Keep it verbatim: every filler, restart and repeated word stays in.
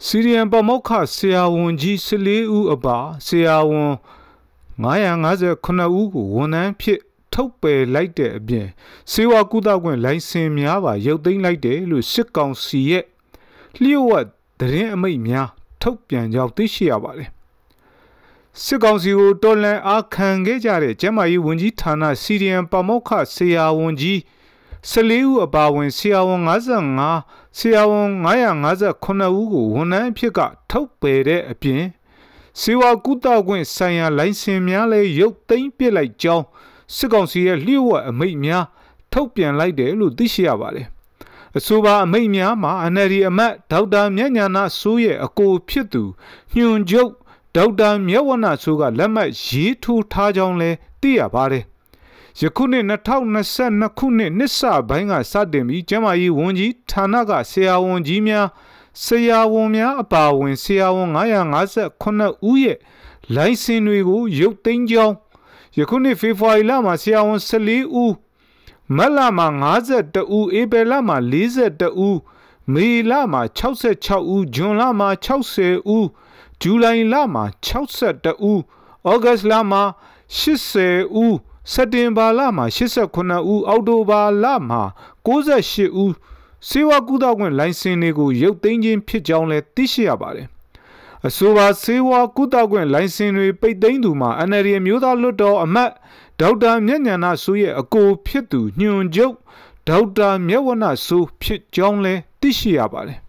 စီရီယန်ပမောက္ခဆရာဝန်ကြီးဆလေးဦးအပါဆရာဝန်ငါးရာငါးဆယ်ခုနှစ်ဦးကိုဝန်ထမ်းဖြစ်ထုတ်ပယ်လိုက်တဲ့အပြင်စေဝါကုသခွင့်လိုင်စင်များပါရုပ်သိမ်းလိုက်တယ်လို့စစ်ကောင်စီရဲ့လျှို့ဝှက်သတင်းအမိန့်များထုတ်ပြန်ကြောင်းသိရှိရပါတယ်စစ်ကောင်စီကိုတော်လှန်အားခံခဲ့ကြတဲ့ကျန်းမာရေးဝန်ကြီးဌာနစီရီယန်ပမောက္ခဆရာဝန်ကြီးဆလေးဦးအပါဝင်ဆရာဝန်ငါးဆယ်ငါးဆရာဝန်ငါးရာငါးဆယ်ခုနှစ်ဦးကိုဝန်ထမ်းအဖြစ်ကထုတ်ပယ်တဲ့အပြင်စေဝါကုသခွင့်ဆိုင်ရာလိုင်စင်များလည်းရုပ်သိမ်းပစ်လိုက်ကြောင်းစစ်ကောင်စီရဲ့လျှို့ဝှက်အမိန့်များထုတ်ပြန်လိုက်တယ်လို့သိရှိရပါတယ်အဆိုပါအမိန့်များမှာ N L D အမတ်ဒေါက်တာမြတ်ညာနာစိုးရဲ့အကိုဖြစ်သူညွှန်ချုပ်ဒေါက်တာမြတ်ဝဏဆိုးကလက်မှတ်ရေးထိုးထားကြောင်းလည်းသိရပါတယ်ယခုနှစ်၂၀၂၂ခုနှစ်နှစ်စပိုင်းကစတင်ပြီးကျန်းမာရေးဝန်ကြီးဌာနကဆရာဝန်ကြီးများဆရာဝန်များအပါအဝင်ဆရာဝန်ငါးရာငါးဆယ်ခုနှစ်ဦးရဲ့လိုင်စင်တွေကိုရုပ်သိမ်းကြောင်းယခုနှစ်ဖေဖော်ဝါရီလမှာဆရာဝန်ဆယ်လေးဦးမတ်လမှာငါးဆယ်တစ်ဦးဧပြီလမှာလေးဆယ်တစ်ဦးမေလမှာ၆ဆယ်ခြောက်ဦးဇွန်လမှာ၆ဆယ်ဦးဇူလိုင်လမှာ၆ဆယ်တစ်ဦးဩဂတ်လမှာ၈ဆယ်ဦးစက်တင်ဘာလမှာ၈十ခုနှစ်ဦးအောက်တိုဘာလမှာ၉၈ဦးစေဝါကုသခွင့်လိုင်စင်တွေကိုရုပ်သိမ်းခြင်းဖြစ်ကြောင်းလည်းသိရှိရပါတယ်အဆိုပါစေဝါကုသခွင့်လိုင်စင်တွေပိတ်သိမ်းသူမှာ N L D အမျိုးသားလွှတ်တော်အမတ်ဒေါက်တာမြတ်ညာနာစိုးရဲ့အကိုဖြစ်သူညွှန်ချုပ်ဒေါက်တာမြတ်ဝဏဆိုးဖြစ်ကြောင်းလည်းသိရှိရပါတယ်